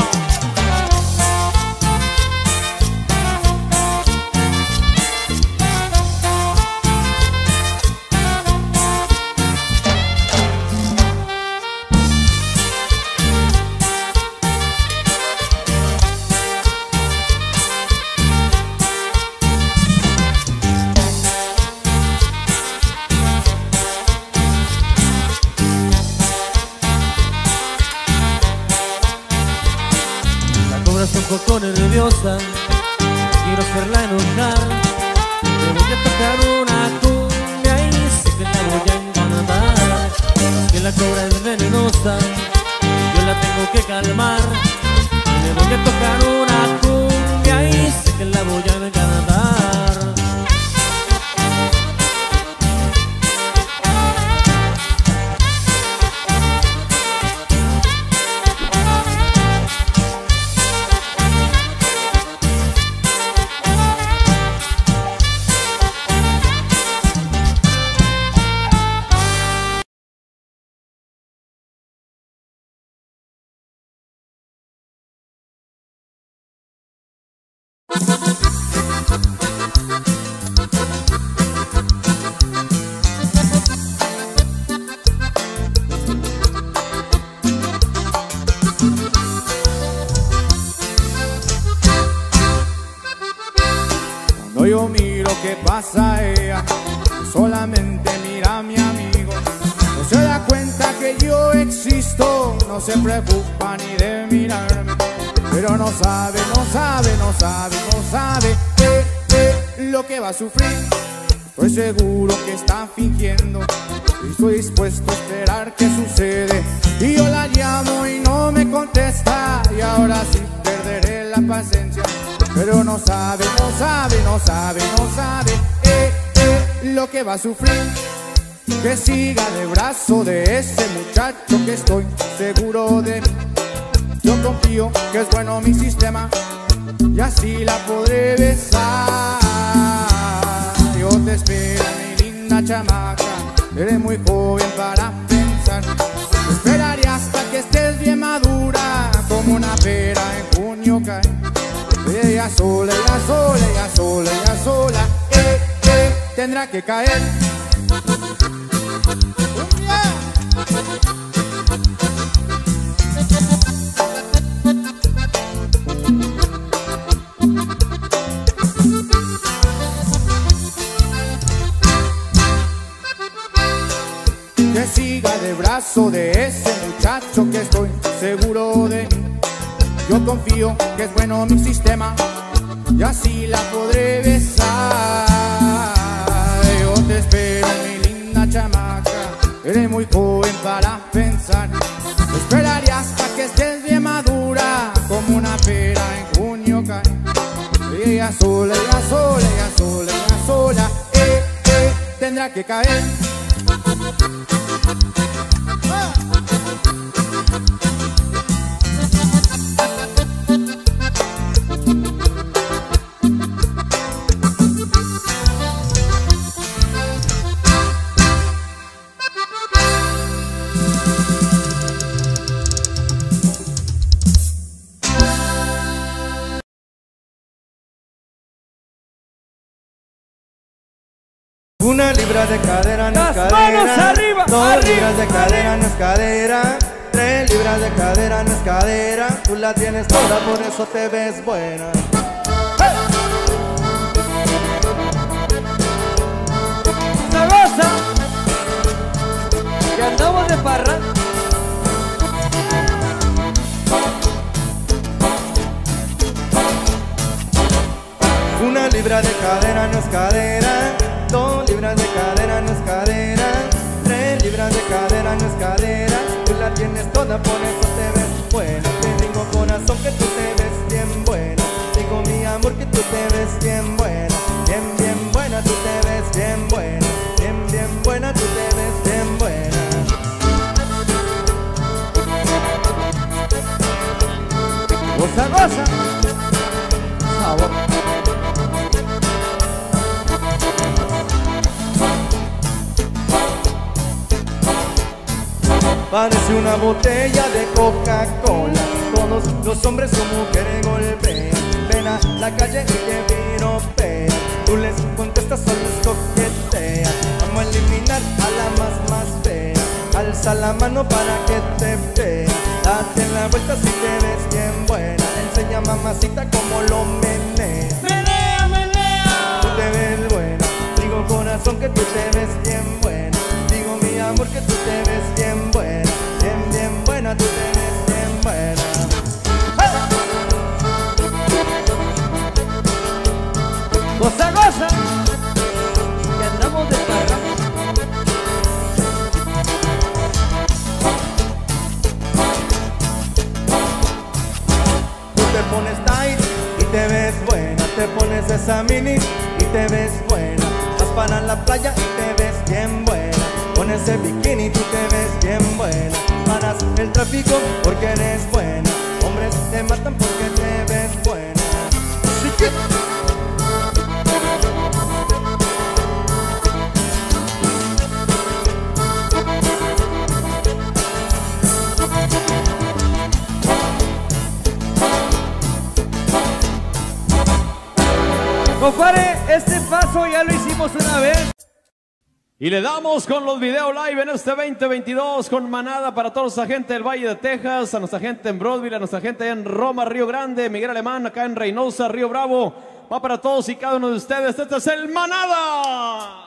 Un poco nerviosa, quiero hacerla enojar. Le voy a tocar una cumbia y sé que la voy a encantar. Es que la cobra es venenosa, yo la tengo que calmar. Le voy a tocar una cumbia y sé que la voy a encantar. yo miro qué pasa ella, solamente mira a mi amigo. No se da cuenta que yo existo, no se preocupa ni de mirarme. Pero no sabe lo que va a sufrir. Estoy seguro que está fingiendo y estoy dispuesto a esperar qué sucede. Y yo la llamo y no me contesta, y ahora sí perderé la paciencia. Pero no sabe lo que va a sufrir. Que siga de brazo de ese muchacho que estoy seguro de mí. Yo confío que es bueno mi sistema y así la podré besar. Yo te espero, mi linda chamaca, eres muy joven para pensar. Te esperaré hasta que estés bien madura, como una pera en junio cae. Ella sola, tendrá que caer. Que siga de brazo de ese muchacho que estoy seguro de mí. Yo confío que es bueno mi sistema y así la podré besar. Yo te espero, mi linda chamaca, eres muy joven para pensar. Te esperaré hasta que estés bien madura, como una pera en junio cae. Ella sola, tendrá que caer. Una libra de cadera no es Las cadera. manos arriba, 2 arriba, libras de cadera no es cadera. 3 libras de cadera no es cadera. Tú la tienes toda, por eso te ves buena. ¡Se goza! Que andamos de parranda. Una libra de cadera no es cadera. 2 libras de cadera no es cadera. 3 libras de cadera no es cadera. Tú la tienes toda, por eso te ves buena. Te digo corazón que tú te ves bien buena. Digo mi amor que tú te ves bien buena. Bien buena, tú te ves bien buena. Bien buena, tú te ves bien buena. Goza, goza. Sabor. Parece una botella de Coca-Cola. Todos los hombres o mujeres golpean. Ven a la calle y te piropean. Tú les contestas o les coqueteas. Vamos a eliminar a la más fea. Alza la mano para que te vea. Date la vuelta si te ves bien buena. Enseña mamacita como lo menea. Menea. Tú te ves buena. Digo corazón que tú te ves bien buena. Digo mi amor que tú te ves bien buena. Bien buena, tú te ves bien buena. Goza, goza. Que andamos de parranda. Tú te pones tight y te ves buena. Te pones esa mini y te ves buena. Vas para la playa y te ves bien buena. Con ese bikini tú te ves bien buena. Paras el tráfico porque eres buena. Hombres te matan porque te ves buena. Compadre, este paso ya lo hicimos una vez. Y le damos con los videos live en este 2022 con Manada para toda nuestra gente del Valle de Texas, a nuestra gente en Broadville, a nuestra gente en Roma, Río Grande, Miguel Alemán, acá en Reynosa, Río Bravo, Va para todos y cada uno de ustedes. Este es el Manada.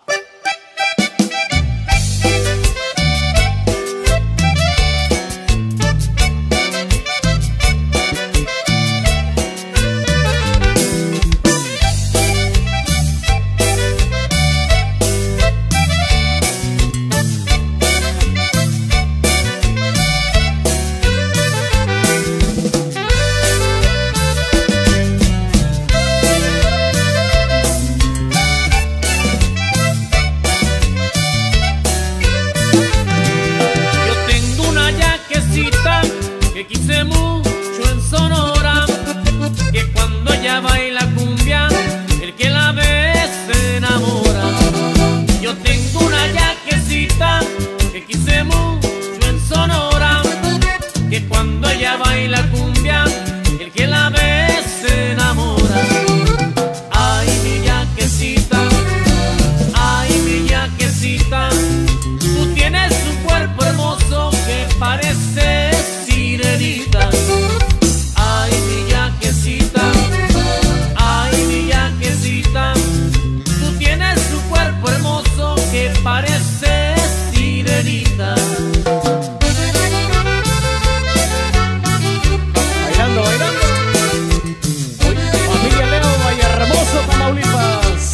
Que quise mucho en Sonora, que cuando ella baila cumbia, el que la ve se enamora. Yo tengo una yaquecita que quise mucho en Sonora, que cuando ella baila cumbia, el que la ve se enamora. Ay, mi yaquecita, ay, mi yaquecita, tú tienes un cuerpo hermoso que parece sirenita. Ay, mi yaquecita, ay, mi yaquecita, tú tienes un cuerpo hermoso que parece sirenita. Bailando, bailando. Familia Leo, Vallehermoso, Tamaulipas.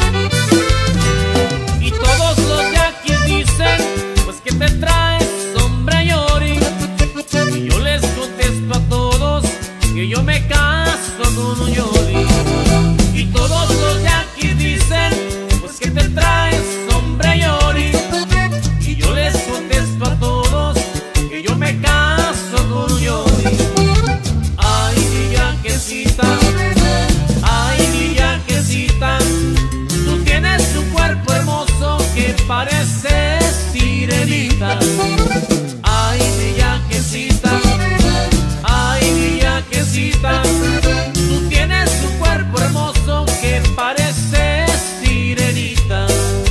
Y todos los yaquis dicen, pues que te traes, hombre Yori. Y yo les contesto a todos que yo me caso con un Yori. Y todos los yaquis dicen, pues que te traes, hombre Yori. Y yo les contesto a todos que yo me caso con un Yori. Ay, mi yaquecita, ay, mi yaquecita, tú tienes un cuerpo hermoso que parece sirenita. Ay, mi yaquecita, ay, mi yaquecita, tú tienes un cuerpo hermoso que parece sirenita.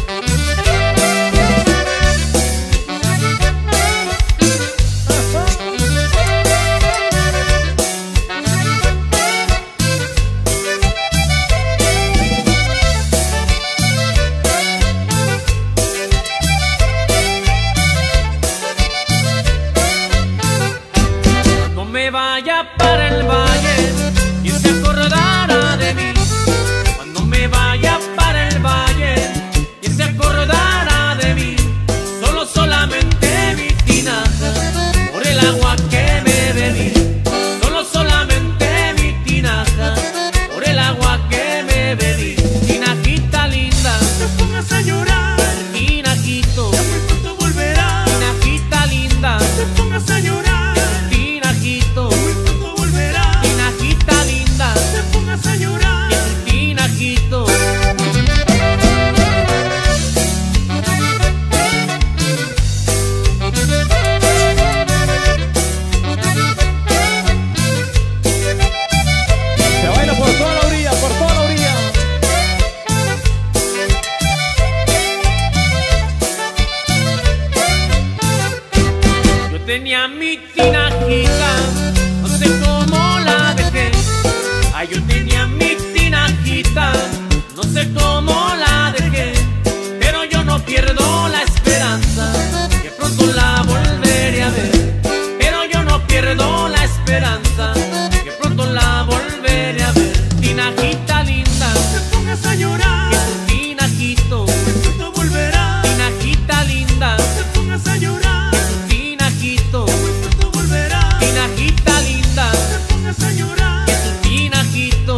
Cuando me vaya para el valle, quien se acordará de mí. Cuando me vaya para el valle, quien se acordará de mí. Solamente mi tinaja, por el agua que me bebí. Solamente mi tinaja, por el agua que me bebí. Tinajita linda, no te pongas a llorar. Tinajito, ya muy pronto volverá. Tinajita linda, no te pongas a llorar. Tinajito, muy pronto volverá. Tinajita linda, no te pongas a llorar. Tinajito. Se baila por toda la orilla, por toda la orilla. Yo tenía mi tinajita, no sé cómo la dejé. Ay, yo tenía mi tinajita, no sé cómo la dejé. Pero yo no pierdo la esperanza, que pronto la volveré a ver. Pero yo no pierdo la esperanza, que pronto la volveré a ver. Tinajita linda, no te pongas a llorar. Que tu tinajito, que pronto volverá. Tinajita linda, no te pongas a llorar. Que tu tinajito, que muy pronto volverá. Tinajita linda, no te pongas a llorar. Que tu tinajito.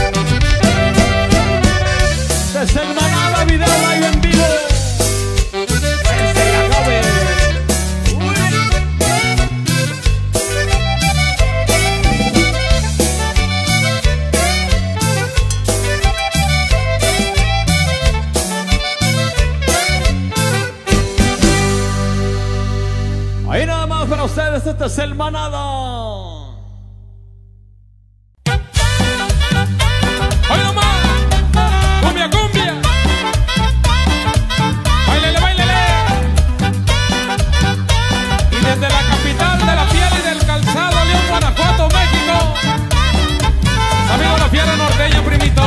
Desde el Manada Video Live en vivo. Desde la Gabe. Ahí nada más para ustedes, este es el Manada. ¡Hoy nomás! ¡Cumbia, cumbia! ¡Báilele, báilele! Y desde la capital de la piel y del calzado, León, Guanajuato, México, amigo La Fiera Norteña, primito.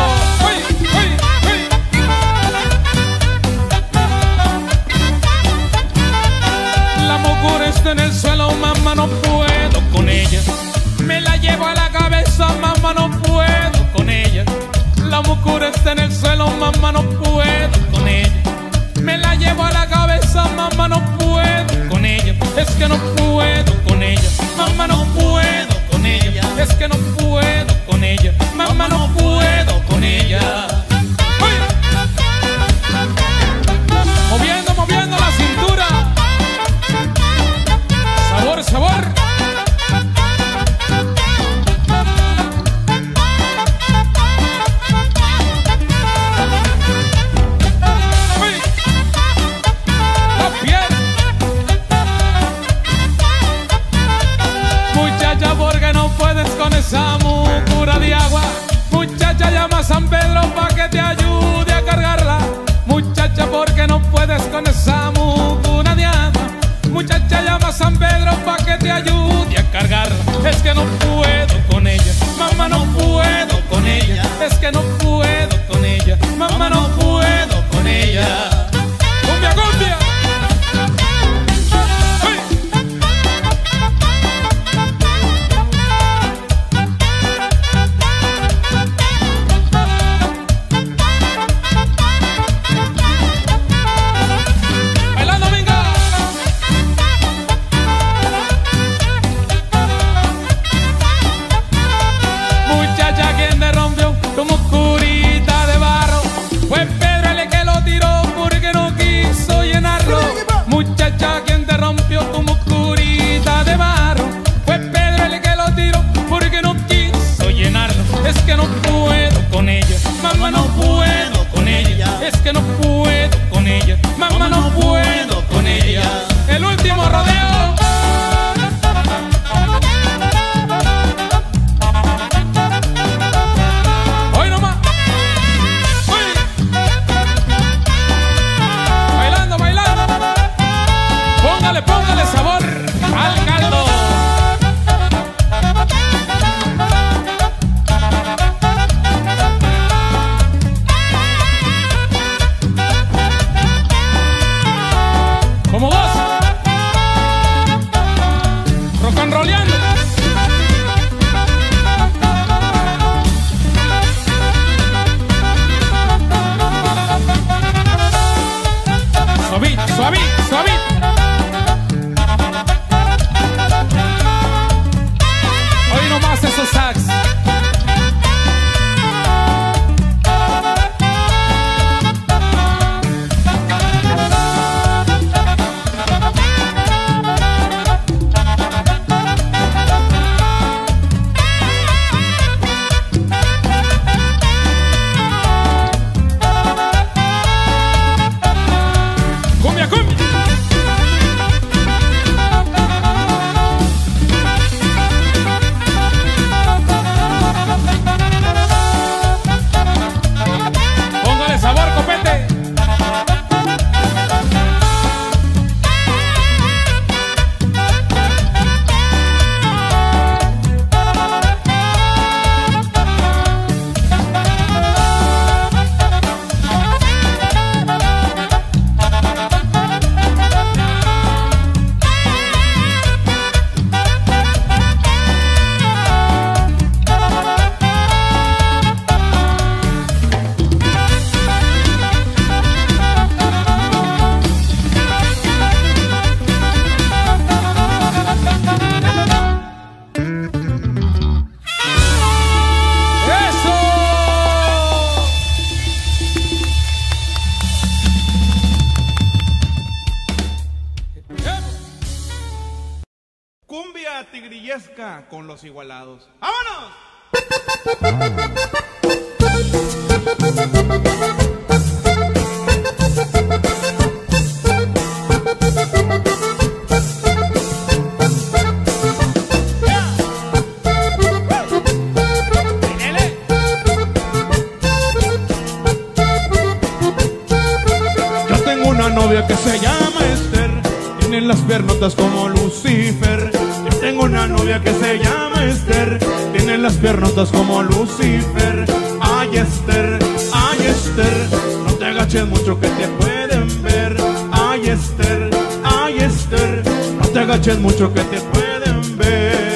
ahora está en el suelo, mamá, no puedo con ella. Me la llevo a la cabeza, mamá, no puedo con ella. Es que no puedo con ella, mamá, no puedo con ella. Es que no puedo con ella, mamá, no puedo con ella. Moviendo, moviendo la cintura. Sabor, sabor. La piel. Muchacha, porque no puedes con esa mucura de agua. Muchacha, llama a San Pedro pa' que te ayude a cargarla. Muchacha, porque no puedes con esa mucuna de agua. Muchacha, llama a San Pedro pa' que te ayude a cargarla. Es que no puedo con ella, mamá, no puedo con ella. Es que no puedo con ella, mamá, no puedo con ella. ¡Cumbia, cumbia! Muchacha, quien te rompió tu musculita de barro. Fue Pedro el que lo tiró porque no quiso llenarlo. Es que no puedo con ella, mamá, no puedo con ella. Es que no puedo con ella, mamá, no puedo con ella. El último rodeo. Hoy nomás. Bailando, bailando. Póngale, póngale sabor al caldo. Como vos, rock and rollando. Suavito, suavito, suavito. Hoy nomás esos sax. Cumbia, cumbia. Póngale sabor, copete. Cumbia tigrillesca con los Igualados. ¡Vámonos! Yo tengo una novia que se llama Esther, tiene las piernotas como Lucifer. Yo tengo una novia que se llama Esther, tiene las piernotas como Lucifer. Ay, Esther, no te agaches mucho que te pueden ver. Ay, Esther, no te agaches mucho que te pueden ver.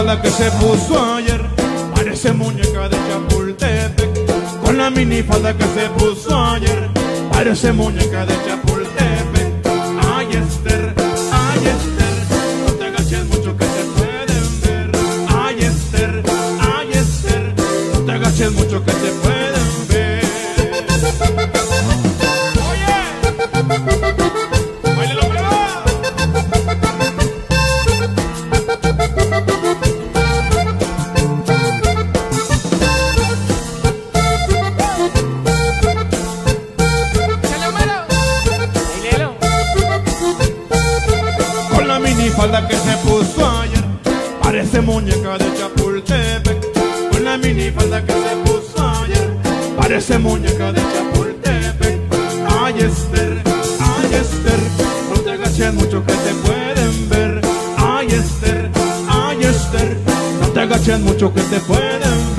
minifalda que se puso ayer parece muñeca de Chapultepec. Con la minifalda que se puso ayer parece muñeca de Chapultepec. Ay, Esther, no te agaches mucho que te pueden ver. Ay, Esther, no te agaches mucho que te pueden ver. Oye, baile lo prueba. Con la minifalda que se puso ayer parece muñeca de Chapultepec. Con la minifalda que se puso ayer parece muñeca de Chapultepec. Ay, Esther, no te agaches mucho que te pueden ver. Ay, Esther, no te agaches mucho que te pueden ver.